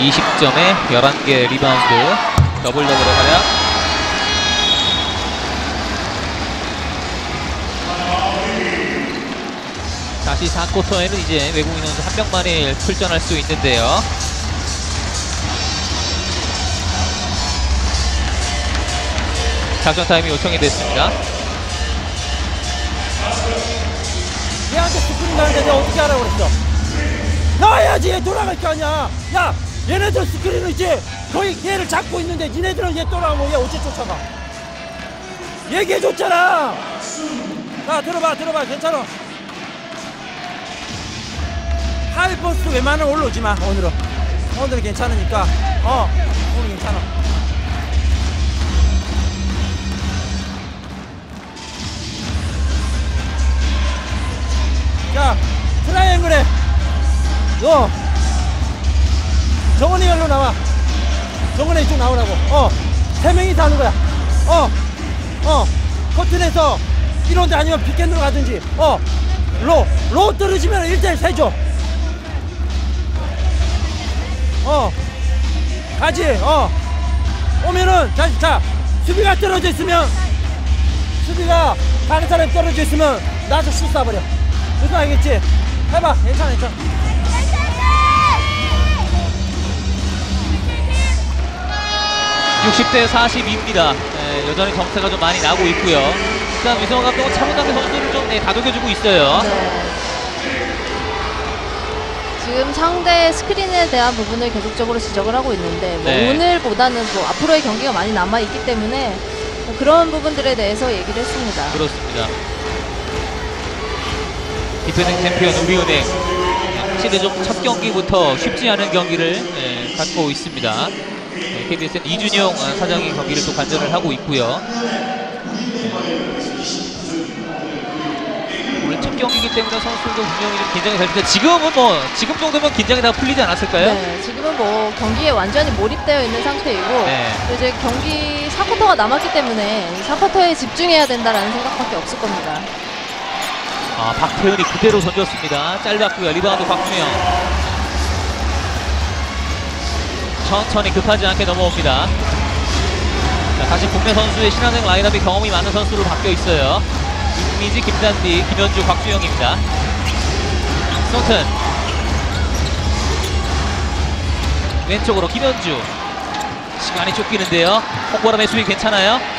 20점에 11개 리바운드, 더블더블의 활약. 다시 4쿼터에는 이제 외국인 선수 한 명만에 출전할 수 있는데요. 작전 타임이 요청이 됐습니다. 얘한테 스크린 나는데 내가 어떻게 하라고 그랬어? 나와야지. 얘 돌아갈 거 아니야. 야, 얘네들 스크린을 이제 거의 얘를 잡고 있는데 니네들은 얘 돌아가면 얘 어째 쫓아가? 얘기해줬잖아. 자, 들어봐 괜찮아. 하이포스트 웬만하면 올라오지 마. 오늘은 괜찮으니까. 오늘 괜찮아. 자, 트라이앵글에 너 정원이 열로 나와. 정원이 이쪽 나오라고. 세 명이서 하는 거야. 커튼에서 이런데 아니면 빅핸드로 가든지. 로 떨어지면 1대1 세줘. 가지. 오면은 자, 수비가 떨어져 있으면, 수비가 다른 사람이 떨어져 있으면 나도 슛 쏴버려. 무슨 알겠지? 해봐. 괜찮아. 60대 42입니다. 여전히 점수가 좀 많이 나고 있고요. 일단 위성호 감독은 차분하게 선수를 좀 다독여주고 있어요. 네. 지금 상대 스크린에 대한 부분을 계속적으로 지적을 하고 있는데 네. 오늘보다는 앞으로의 경기가 많이 남아있기 때문에 그런 부분들에 대해서 얘기를 했습니다. 그렇습니다. 디펜딩 챔피언 우리은행 시대적 첫 경기부터 쉽지 않은 경기를 갖고 있습니다. KBS는 이준영 사장이 경기를 또 관전을 하고 있고요. 오늘 첫 경기이기 때문에 선수들도 분명히 좀 긴장이 될 텐데 지금은 지금 정도면 긴장이 다 풀리지 않았을까요? 네, 지금은 경기에 완전히 몰입되어 있는 상태이고 네. 이제 경기 4쿼터가 남았기 때문에 4쿼터에 집중해야 된다라는 생각밖에 없을 겁니다. 박태은이 그대로 던졌습니다. 짧았고요. 리바운드 곽주영. 천천히 급하지 않게 넘어옵니다. 자, 다시 국내 선수의 신한은행 라인업이 경험이 많은 선수로 바뀌어 있어요. 김미지, 김단비, 김현주, 곽주영입니다. 손튼 왼쪽으로 김현주. 시간이 쫓기는데요. 홍보람의 수비 괜찮아요?